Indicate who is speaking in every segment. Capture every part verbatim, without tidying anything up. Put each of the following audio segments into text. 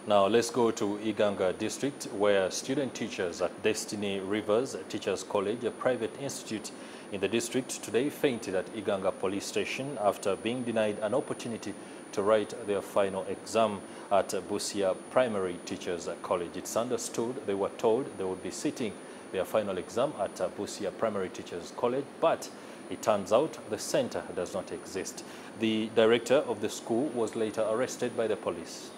Speaker 1: Now let's go to Iganga district, where student teachers at Destiny Rivers Teachers College, a private institute in the district, today fainted at Iganga police station after being denied an opportunity to write their final exam at Busia Primary Teachers College. It's understood they were told they would be sitting their final exam at Busia Primary Teachers College, but it turns out the center does not exist. The director of the school was later arrested by the police.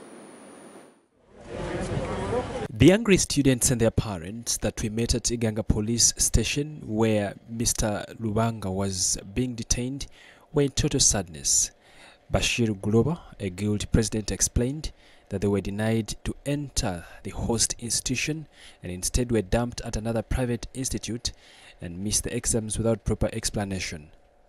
Speaker 2: The angry students and their parents that we met at Iganga police station, where Mister Lubanga was being detained, were in total sadness. Bashir Guloba, a guild president, explained that they were denied to enter the host institution and instead were dumped at another private institute and missed the exams without proper explanation.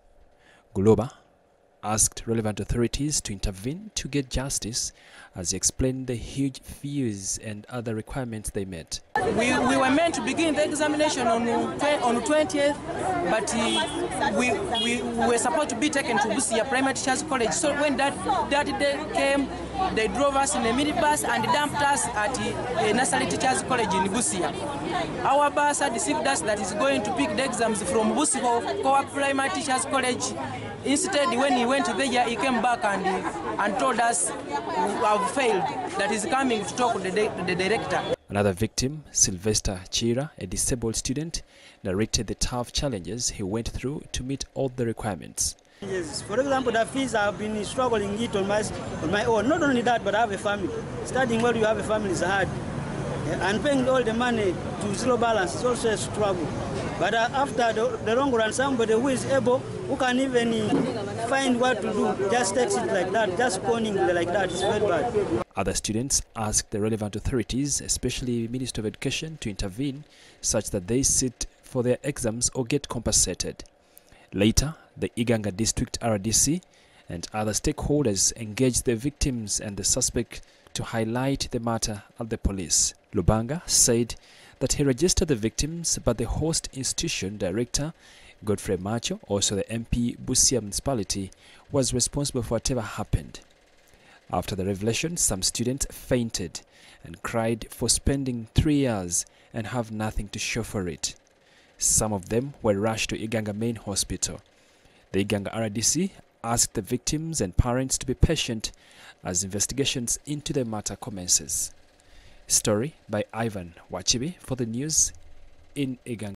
Speaker 2: Guloba asked relevant authorities to intervene to get justice, as he explained the huge fees and other requirements they met.
Speaker 3: We, we were meant to begin the examination on on twentieth, but uh, we, we were supposed to be taken to Busia Primary Teachers College. So when that, that day came, they drove us in a minibus and dumped us at uh, Nursery Teachers College in Busia. Our bus had deceived us that is going to pick the exams from Busia Primary Teachers College. Instead, when he went there, he came back and, and told us we have failed, that he's coming to talk to the, the director.
Speaker 2: Another victim, Sylvester Chira, a disabled student, narrated the tough challenges he went through to meet all the requirements.
Speaker 4: Yes, for example, the fees I've been struggling it on my, on my own. Not only that, but I have a family. Studying while you have a family is hard. And paying all the money to zero balance is also a struggle. But uh, after the, the long run, somebody who is able, who can even uh, find what to do, just takes it like that, just conning like that, it's very bad.
Speaker 2: Other students asked the relevant authorities, especially Minister of Education, to intervene such that they sit for their exams or get compensated. Later, the Iganga District R D C and other stakeholders engaged the victims and the suspect to highlight the matter at the police. Lubanga said that he registered the victims, but the host institution director, Godfrey Macho, also the M P Busia Municipality, was responsible for whatever happened. After the revelation, some students fainted and cried for spending three years and have nothing to show for it. Some of them were rushed to Iganga Main Hospital. The Iganga R D C asked the victims and parents to be patient as investigations into the matter commences. Story by Ivan Wachibi for the news in Iganga.